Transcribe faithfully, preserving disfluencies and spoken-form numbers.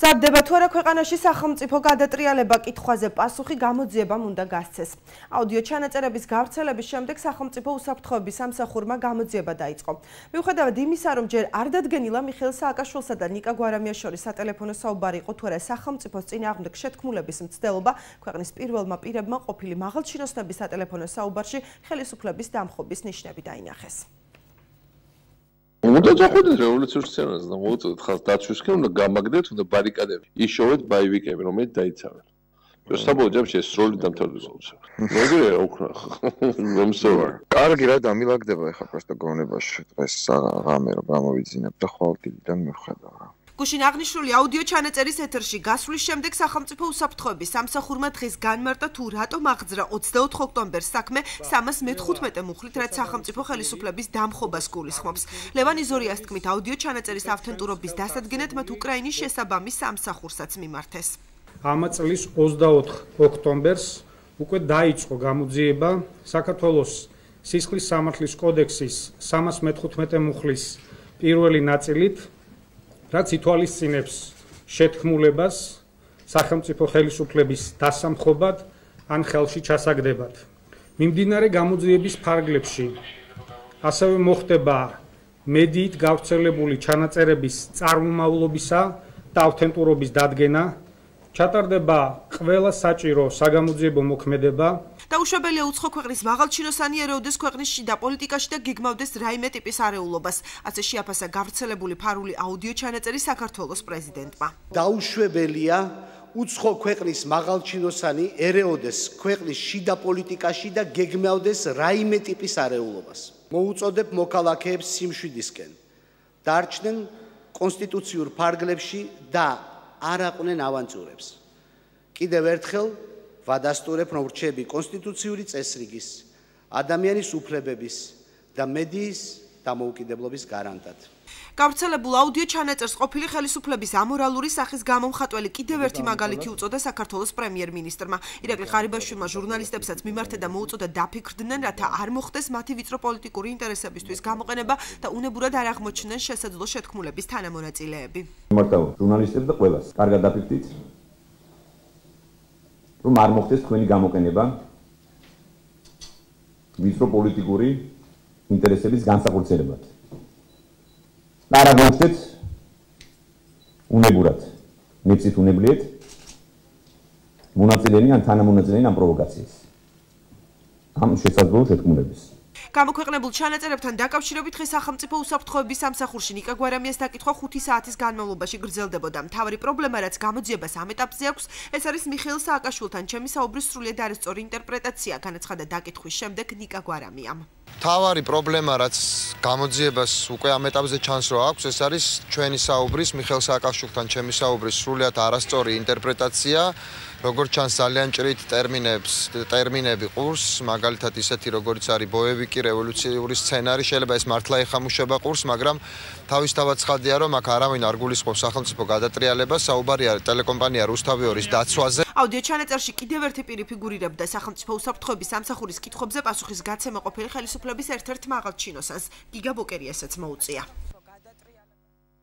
მზადდება თუ არა ქვეყანაში სახელმწიფო გადატრიალება კითხვაზე პასუხი გამოძიებამ უნდა გასცეს. აუდიო ჩანაწერების გავრცელების შემდეგ სახელმწიფო უსაფრთხოების სამსახურმა გამოძიება დაიწყო. მიუხედავად იმისა, რომ ჯერ არ დადგენილა მიხეილ სააკაშვილსა და ნიკა გვარამიას შორის სატელეფონო საუბარი იყო თუ არა სახელმწიფოს წინააღმდეგ შეთქმულების მცდელობა, ქვეყნის პირველმა პირებმა ყოფილი მაღალჩინოსნების სატელეფონო საუბარში ხელისუფლების დამხობის ნიშნები დაინახეს. უნდა წახვიდეთ რევოლუციურ სცენაზე და მოუწოდეთ ხალხს დაცვისკენ, უნდა გამაგდეთ, უნდა ბარიკადები იშოვეთ ბაივიკები, რომელიც დაიცავენ. საბოლოო ჯამში ეს სროლი დამთავრდება. მეგრე უკნა. მომსოვარ. კარგი რა დამილაგდება ეხლა პროსტო გონებაში დღეს რამე რომ გამოვიძინებ და ხვალტიდან მივხედავ რა. გუშინ აღნიშნული აუდიო ჩანაწერის ეთერში გასვლის შემდეგ სახელმწიფო უსაფრთხოების სამსახურმა დღეს განმარტა თუ რატომ აღძრა ოცდაოთხ ოქტომბერს საქმე სამას მეთხუთმეტე მუხლით, რაც სახელმწიფო ხელისუფლების დამხობას გულისხმობს. ლევან იზორიას თქმით, აუდიო ჩანაწერის ავთენტურობის დასადგენად მათ უკრაინის შესაბამის სამსახურსაც მიმართეს. ამ წლის ოცდაოთხ ოქტომბერს უკვე დაიწყო გამოძიება საქართველოს სისხლის სამართლის კოდექსის სამას მეთხუთმეტე მუხლის პირველი ნაწილით, რაც ითვალისწინებს შეთქმულებას სახელმწიფო ხელისუფლების დასამხობად ან ხელში ჩასაგდებად. მიმდინარე გამოძიების ფარგლებში ასევე მოხდება მედიით გავრცელებული ჩანაწერების წარმომავლობისა და ავთენტურობის დადგენა, ჩატარდება ყველა საჭირო საგამოძიებო მოქმედება. დაუშვებელია უცხო ქვეყნის მაღალჩინოსანი ერეოდეს ქვეყნის შიდა პოლიტიკაში და გეგმავდეს რაიმე ტიპის არეულობას. ასე შეაფასა გავრცელებული ფარული აუდიო ჩანაწერი საქართველოს პრეზიდენტმა. დაუშვებელია უცხო ქვეყნის მაღალჩინოსანი ერეოდეს ქვეყნის შიდა პოლიტიკაში და გეგმავდეს რაიმე ტიპის არეულობას. მოუწოდებ მოქალაქეებს სიმშვიდისკენ. დარჩნენ კონსტიტუციურ ფარგლებში და არ აყვნენ ავანტიურებს. კიდევ ერთხელ ვადასტურებ, რომ რჩები კონსტიტუციური წესრიგის, ადამიანის უფლებების და მედიის დამოუკიდებლობის გარანტად. გავრცელებულ აუდიო ჩანაწერს ყოფილი ხელისუფლების ამორალური სახის გამომხატველი კიდევ ერთი მაგალითი უწოდა საქართველოს პრემიერ-მინისტრმა. ირაკლი ღარიბაშვილმა ჟურნალისტებსაც მიმართა და მოუწოდა დაფიქრდნენ, რათა არ მოხდეს მათი ვიწრო პოლიტიკური ინტერესებისთვის გამოყენება და უნებურად არ აღმოჩნდნენ შესაძლო შეთქმულების თანამონაწილეები. მიმართა ჟურნალისტებს და ყველას, კარგად დაფიქრდით, რომ არ მოხდეს თქვენი გამოყენება ვიწრო პოლიტიკური ინტერესების განსახორციელებად. არ აღმოჩნდეთ უნებურად, ნებსით უნებლიეთ მონაწილენი ან თანამონაწილენი ამ პროვოკაციის, ამ შესაძლო შეთქმულების. გამოქვეყნებულ ჩანაწერებთან დაკავშირებით დღეს სახელმწიფო უსაფრთხოების სამსახურში ნიკა გვარამიას დაკითხვა ხუთი საათის განმავლობაში გრძელდებოდა. მთავარი პრობლემა, რაც გამოძიებას ამ ეტაპზე აქვს, ეს არის მიხეილ სააკაშვილთან ჩემი საუბრის სრულიად არასწორი ინტერპრეტაცია, განაცხადა დაკითხვის შემდეგ ნიკა გვარამიამ. თავარი პრობლემა, რაც გამოძიებას უკვე ამ ეტაპზე ჩანს რომ აქვს, ეს არის ჩვენი საუბრის მიხეილ სააკაშვილთან ჩემი საუბრის სრულიად არასწორი ინტერპრეტაცია. როგორც ჩანს ძალიან ჭრით ტერმინებს ტერმინები ყურს, მაგალითად ისეთი როგორც არის ბოევიკი, რევოლუციური სცენარი, შეიძლება ეს მართლა ეხამუშება ყურს, მაგრამ თავისთავად ცხადია, რომ აქ არავინ არ გულისხმობს სახელმწიფო გადატრიალებას, საუბარი არის ტელეკომპანია რუსთავიორის დაცვაზე. აუდიო ჩანაწერში კიდევ ერთი პირი ფიგურირებდა სახელმწიფო უსაფრთხოების სამსახურის კითხვებზე პასუხის გაცემა ყოფილი ხელისუფლების ერთ-ერთ მაღალჩინოსანს, გიგა ბოკერიასაც მოუწია.